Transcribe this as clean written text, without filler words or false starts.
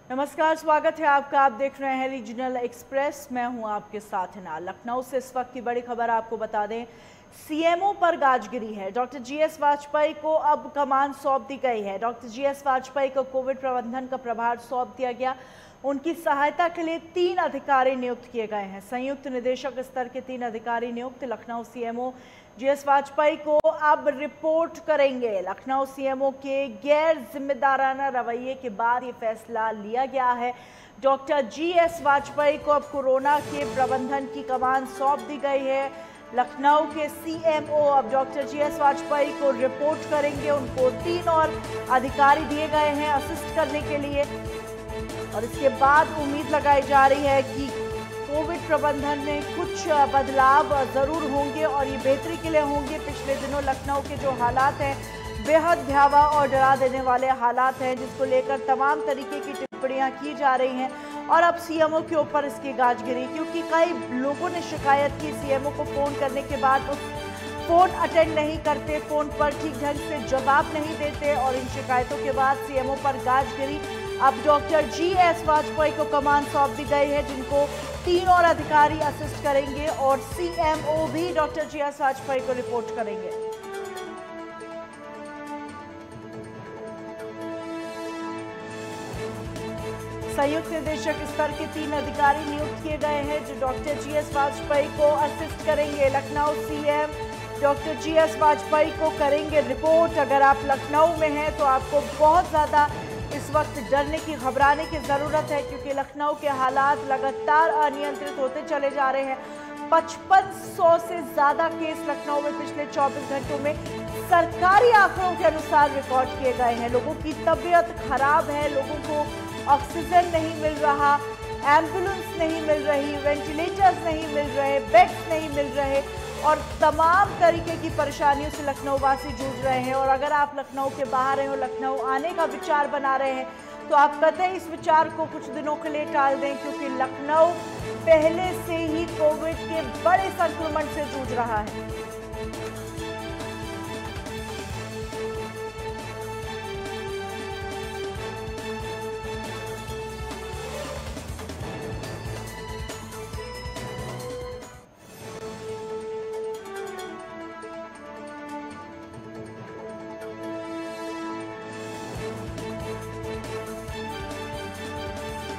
नमस्कार, स्वागत है आपका। आप देख रहे हैं रीजनल एक्सप्रेस। मैं हूं आपके साथ हिना। लखनऊ से इस वक्त की बड़ी खबर आपको बता दें, सीएमओ पर गाजगिरी है। डॉक्टर जीएस वाजपेयी को अब कमान सौंप दी गई है। डॉक्टर जीएस वाजपेयी को कोविड प्रबंधन का प्रभार सौंप दिया गया। उनकी सहायता के लिए 3 अधिकारी नियुक्त किए गए हैं। संयुक्त निदेशक स्तर के 3 अधिकारी नियुक्त। लखनऊ सीएमओ जीएस वाजपेयी को अब रिपोर्ट करेंगे। लखनऊ सीएमओ के गैर जिम्मेदाराना रवैये के बाद ये फैसला लिया गया है। डॉक्टर जीएस वाजपेयी को अब कोरोना के प्रबंधन की कमान सौंप दी गई है। लखनऊ के सीएमओ अब डॉक्टर जीएस वाजपेयी को रिपोर्ट करेंगे। उनको 3 और अधिकारी दिए गए हैं असिस्ट करने के लिए, और इसके बाद उम्मीद लगाई जा रही है कि कोविड प्रबंधन में कुछ बदलाव जरूर होंगे और ये बेहतरी के लिए होंगे। पिछले दिनों लखनऊ के जो हालात हैं बेहद भयावह और डरा देने वाले हालात हैं, जिसको लेकर तमाम तरीके की टिप्पणियां की जा रही हैं। और अब सीएमओ के ऊपर इसकी गाजगिरी, क्योंकि कई लोगों ने शिकायत की सीएमओ को फोन करने के बाद वो फोन अटेंड नहीं करते, फोन पर ठीक ढंग से जवाब नहीं देते, और इन शिकायतों के बाद सीएमओ पर गाजगिरी। अब डॉक्टर जीएस वाजपेयी को कमान सौंप दी गई है, जिनको 3 और अधिकारी असिस्ट करेंगे, और सीएमओ भी डॉक्टर जीएस वाजपेयी को रिपोर्ट करेंगे। संयुक्त निदेशक स्तर के 3 अधिकारी नियुक्त किए गए हैं, जो डॉक्टर जीएस वाजपेयी को असिस्ट करेंगे। Lucknow CM doctor GS Vajpayee को करेंगे रिपोर्ट। अगर आप लखनऊ में हैं तो आपको बहुत ज़्यादा इस वक्त डरने की, घबराने की ज़रूरत है, क्योंकि लखनऊ के हालात लगातार अनियंत्रित होते चले जा रहे हैं। 5500 से ज़्यादा केस लखनऊ में पिछले 24 घंटों में सरकारी आंकड़ों के अनुसार रिकॉर्ड किए गए हैं। लोगों की तबीयत खराब है, लोगों को ऑक्सीजन नहीं मिल रहा, एम्बुलेंस नहीं मिल रही, वेंटिलेटर्स नहीं मिल रहे, बेड्स नहीं मिल रहे, और तमाम तरीके की परेशानियों से लखनऊ वासी जूझ रहे हैं। और अगर आप लखनऊ के बाहर हैं और लखनऊ आने का विचार बना रहे हैं तो आप कतई इस विचार को कुछ दिनों के लिए टाल दें, क्योंकि लखनऊ पहले से ही कोविड के बड़े संक्रमण से जूझ रहा है।